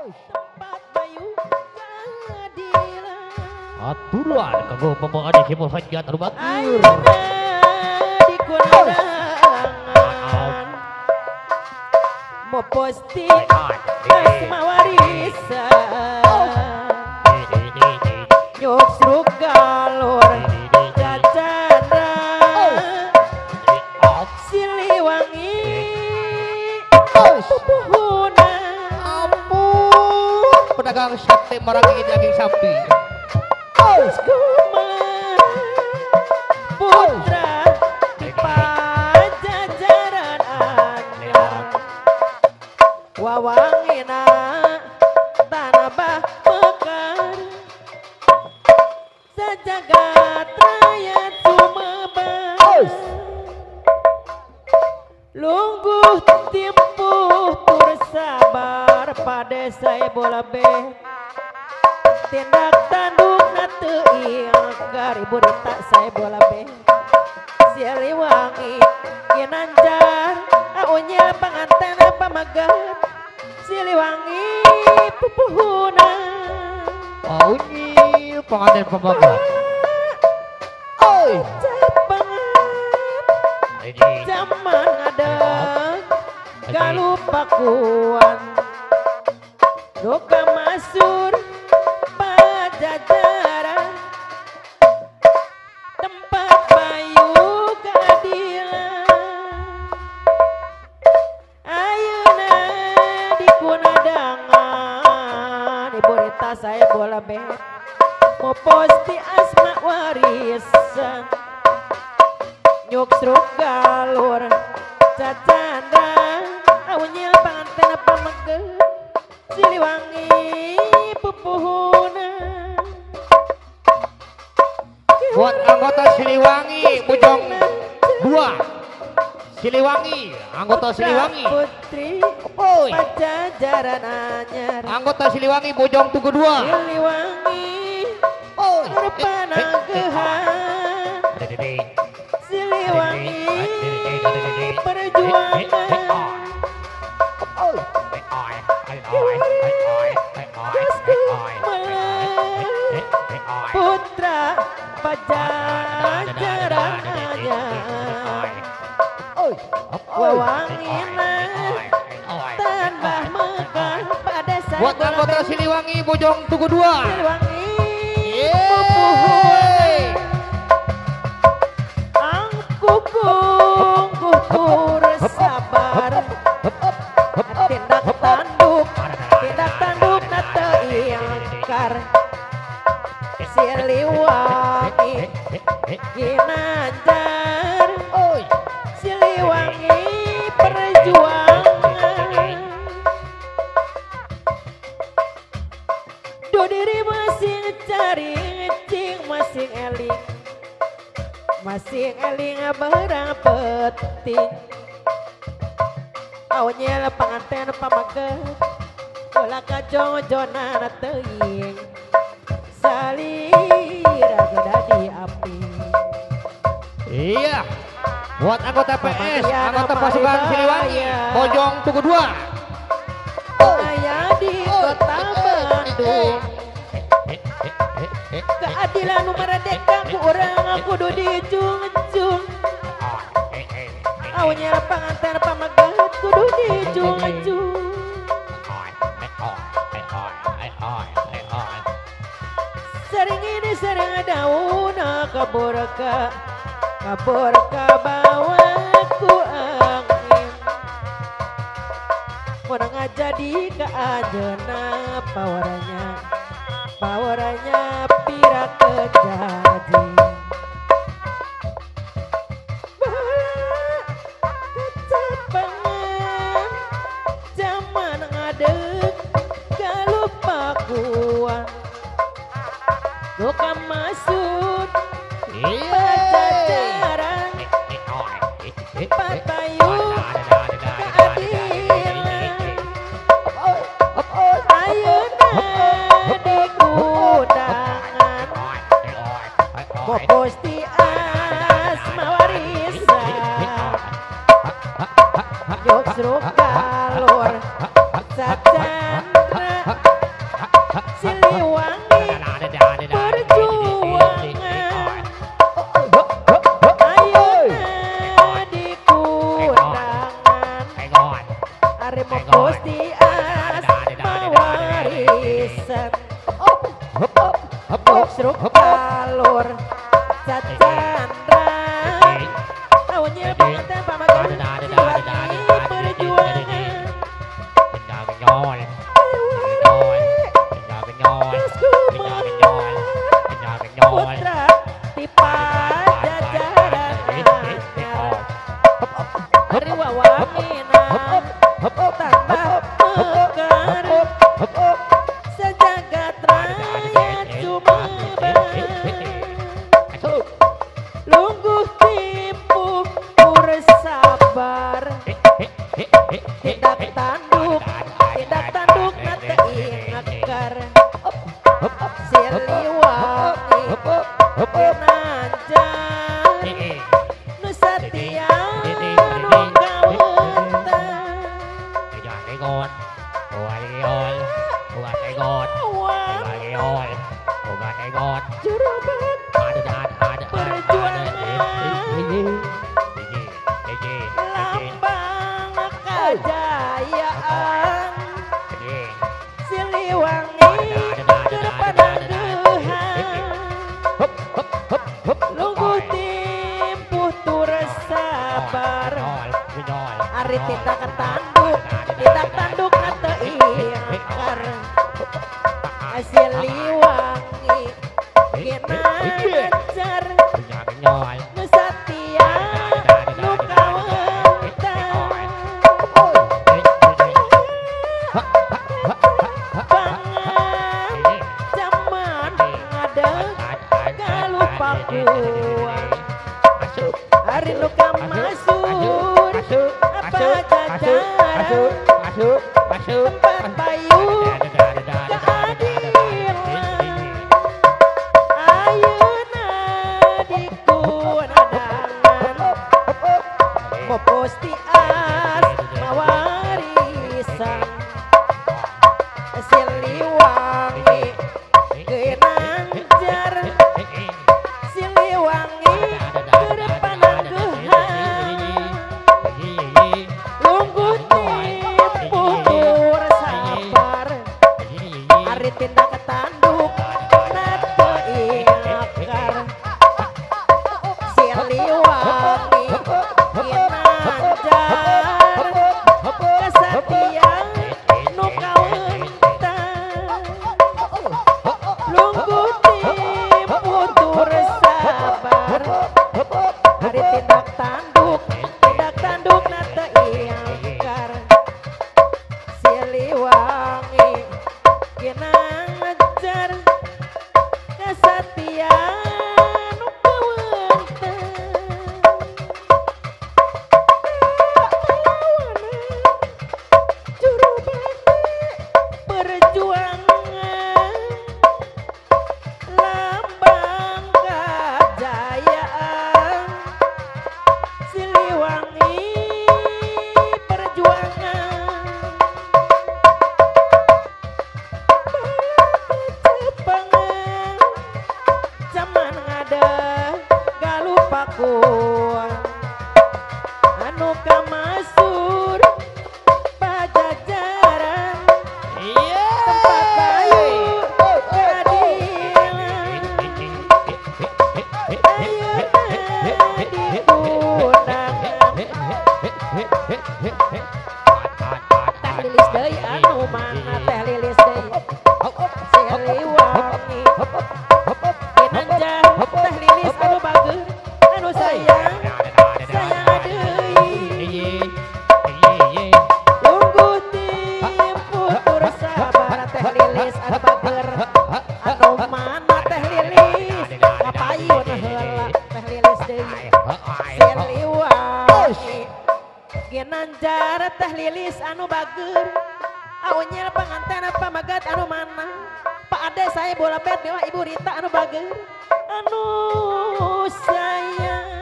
tempat bayu keadilan. Aturan kanggo pembawa himul hajat anu batur. Ayeuna di kondangan mau posting asma warisan nyuk sruk galur jajana Siliwangi pupuhuna Ampun, pedagang sate maragi daging sapi. Kuman putra di pajajaran anyar wawangina tanah bah mekar sejagat raya sumebar lungguh timpuh tur sabar pada saya bola be tindak tanduk nateuing garibu tak saya bola be Siliwangi Ginanjar aunya panganten apa magat Siliwangi pupuhuna Aunyi panganten pembagat. Oi, capangat zaman ada galupakuan doka masur pajajaran tempat bayu keadilan ayeuna di kunadangan ibu Rita saya bola be mau posti asma warisan nyuk sruk galur cacandra awnyil panganten apa megeh Siliwangi pupuhuna buat anggota Siliwangi Bujong 2. Siliwangi, anggota Siliwangi. putri Oi, pajajaran anyar anggota Siliwangi Bojong Tugu 2. Siliwangi Oi, berpanagehan Siliwangi perjuangan putra pajajaran anyar wawangina tambah mekar pada saya buat anggota Siliwangi Bojong Tugu 2. Siliwangi Yeay. angkukung kukur sabar tindak tanduk nateiangkar Siliwangi Ginanjar Siliwangi perjuangan do diri masing cari cing masing eling barang penting awalnya panganten pamaget bola kajojonan teuing salira gedadi api Iya, buat anggota PS, anggota pasukan Siliwangi Bojong Tugu 2. aya di kota Bandung keadilan nu merdeka ku urang kudu dijunjung awalnya panganten pamaget kudu dijunjung sering ini sering daun kabur ka bawa ku angin orang jadi ke ajeuna pawaranya pira kejadi kecapangan zaman ngadeg galupakuan bukan masuk pajajaran patayun keadilan ayeuna di kudangan mau posti asma warisan nyuk sruk galur sacandra angkar Siliwangi Ginanjar nu satia nu kawentan jurubat lambang kejayaan Siliwangi terpananggehan lungguh timpuh tur sabar ari tindak tanduk atau ingkar Siliwangi Ginanjar nu satia nu kawentan banget zaman ngadeg galupakuan hari nu kamasur apa jajaran tempat bayu keadilan ayeuna dikunadangan mopos tias mawarisan Siliwangi Ginanjar Siliwangi terpananggehan lungguh timpuh tur sabar ari tindak tanduk nate ingkar Siliwangi Ginanjar kesatian nu kawentan lungguh timpuh tur sabar hari tindak tanduk nate ingkar Siliwangi Ginanjar kesatian nu kawentan jurubat perjuangan lambang kejayaan Siliwangi perjuangan Jepangan zaman ngadeg galupakuan anu kamasur pajajaran tempat bayu keadilan ayeuna dikundangan teh lilis deui anu mana teh lilis deui Siliwangi Ginanjar teh lilis anu bageun anu sayang deui lungguh timpuh tur sabar teh lilis anu bager anu mana teh lilis kapayun heula teh lilis deui Siliwangi Ginanjar teh lilis anu bager awnyel panganten pamagat anu mana Pak Ade saya bola bet mewah Ibu Rita anu bager anu sayang